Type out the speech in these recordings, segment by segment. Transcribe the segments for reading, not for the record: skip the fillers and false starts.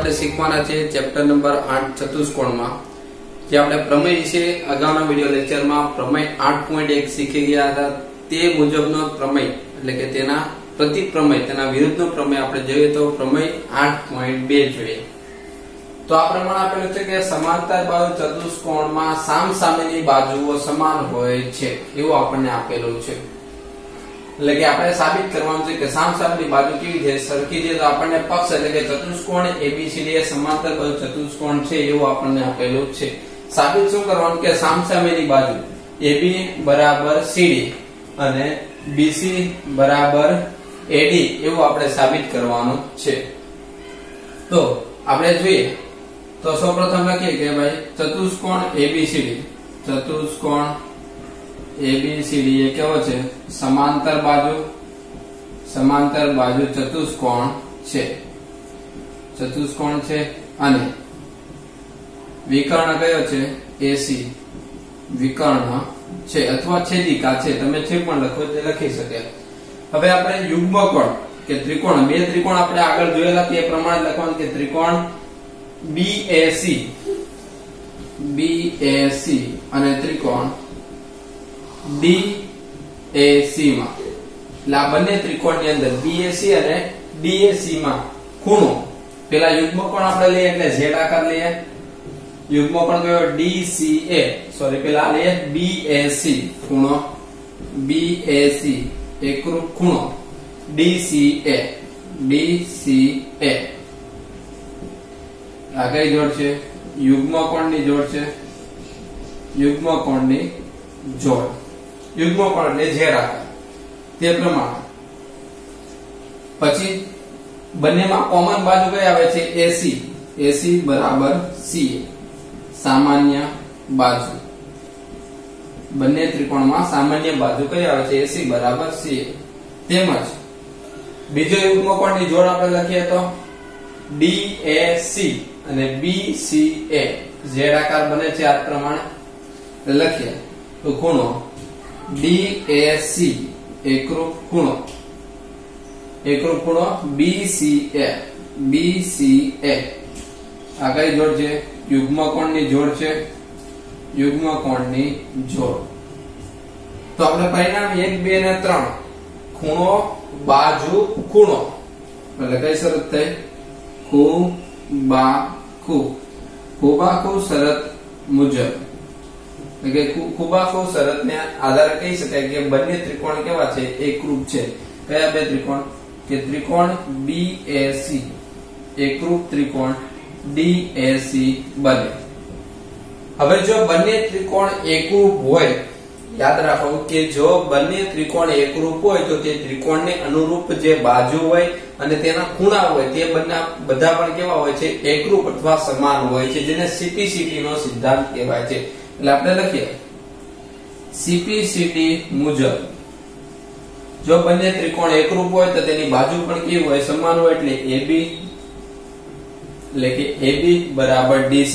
આપણે શીખવાના છે ચેપ્ટર નંબર 8 ચતુષ્કોણમાં જે આપણે પ્રમેય વિશે અગાઉના વિડિયો લેક્ચરમાં પ્રમેય 8.1 શીખી ગયા હતા તે મુજબનો પ્રમેય એટલે કે તેના પ્રતિપ્રમેય તેના વિરુદ્ધનો પ્રમેય આપણે જોઈએ તો પ્રમેય 8.2 જોઈએ તો આ પ્રમાણે આપેલું છે કે સમાંતર બાજુ ચતુષ્કોણમાં સામસામેની બાજુઓ સમાન હોય છે એવું આપણને આપેલું છે એટલે કે આપણે સાબિત કરવાનું છે કે સામસામેની બાજુ કેવી છે સરખી છે તો આપણને પક્ષ એટલે કે ચતુષ્કોણ ABCD એ સમાંતર બાજુ ચતુષ્કોણ છે એવું આપણને આપેલું છે સાબિત શું કરવાનું કે સામસામેની બાજુ AB બરાબર CD અને BC બરાબર AD એવું આપણે સાબિત કરવાનું છે તો આપણે જોઈએ તો સૌપ્રથમ લખીએ કે ભાઈ ચતુષ્કોણ ABCD એ કેવો છે સમાંતર બાજુ ચતુષ્કોણ છે અને વિકર્ણ કયો છે AC વિકર્ણ છે અથવા છેદિકા છે તમે જે પણ લખો તે લખી શકે હવે આપણે યુગ્મકોણ કે ત્રિકોણ બે ત્રિકોણ આપણે આગળ જોયેલા તે પ્રમાણે લખવાનું કે ત્રિકોણ BAC અને ત્રિકોણ DAC માં એટલે આ બંને ત્રિકોણની અંદર BAC અને DAC માં ખૂણો પેલા યુગ્મકોણ આપણે લઈએ એટલે Z આકાર લઈએ યુગ્મકોણ કયો DCA સોરી પેલા લઈએ BAC ખૂણો BAC એકરૂપ ખૂણો DCA આ કઈ જોડ છે યુગ્મકોણની જોડ છે યુગ્મકોણ એટલે Z આકાર તે પ્રમાણે પછી બંનેમાં કોમન બાજુ કઈ આવે છે AC બરાબર CA સામાન્ય બાજુ બંને ત્રિકોણમાં સામાન્ય બાજુ કઈ આવે છે AC બરાબર CA તેમજ બીજો યુગ્મકોણની જોડ આપણે લખીએ તો DAC અને BCA Z આકાર બને છે આ પ્રમાણે લખીએ તો ખૂણો DAC એકરૂપ ખૂણો BCA આ કઈ જોડ છે યુગ્મકોણની જોડ છે તો આપણે પરિણામ 1 2 અને 3 ખૂણો બાજુ ખૂણો એટલે કઈ શરત થઈ ખૂબાખૂ શરત મુજબ એટલે કે ખૂબાખૂ શરતને આધારે કહી શકાય કે બંને ત્રિકોણ કેવા છે એકરૂપ છે કયા બે ત્રિકોણ કે ત્રિકોણ BAC એકરૂપ ત્રિકોણ DAC બને હવે જો બંને ત્રિકોણ એકરૂપ હોય યાદ રાખો કે જો બંને ત્રિકોણ એકરૂપ હોય તો તે ત્રિકોણને અનુરૂપ જે બાજુ હોય અને તેના ખૂણા હોય તે બધા પણ કેવા હોય છે એકરૂપ અથવા સમાન હોય છે જેને CPCT નો સિદ્ધાંત કહેવાય છે એટલે આપણે લખીએ CPCT મુજબ જો બંને ત્રિકોણ એકરૂપ હોય તો તેની બાજુ પણ કેવી હોય સમાન હોય એટલે AB એટલે કે AB બરાબર DC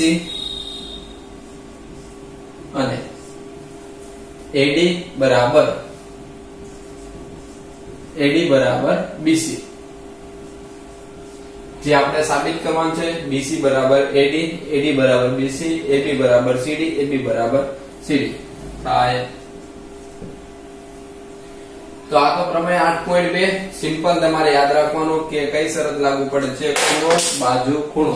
અને AD બરાબર BC જે આપણે સાબિત કરવાનું છે BC બરાબર AD બરાબર BC AB બરાબર CD AB બરાબર CD થાય તો આ તો પ્રમેય 8.2 સિમ્પલ તમારે યાદ રાખવાનું કે કઈ શરત લાગુ પડે છે ખૂણો બાજુ ખૂણો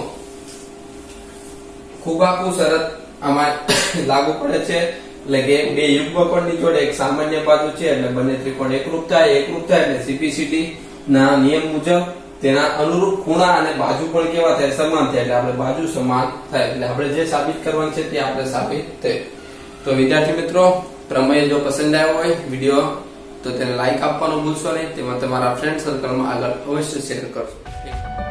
ખૂબાખૂ શરત આમાં લાગુ પડે છે એટલે કે બે યુગ્મકોણની જોડે એક સામાન્ય બાજુ છે એટલે બંને ત્રિકોણ એકરૂપ થાય એટલે CPCT ના નિયમ મુજબ તેના અનુરૂપ ખૂણા અને બાજુ પણ કેવા થાય સમાન થાય એટલે આપણે બાજુ સમાન થાય એટલે આપણે જે સાબિત કરવાનું છે તે આપણે સાબિત થાય તો વિદ્યાર્થી મિત્રો પ્રમેય જો પસંદ આવ્યો હોય વિડિયો તો તેને લાઈક આપવાનું ભૂલશો નહીં તેમાં તમારા ફ્રેન્ડ સર્કલમાં આગળ અવશ્ય શેર કરજો.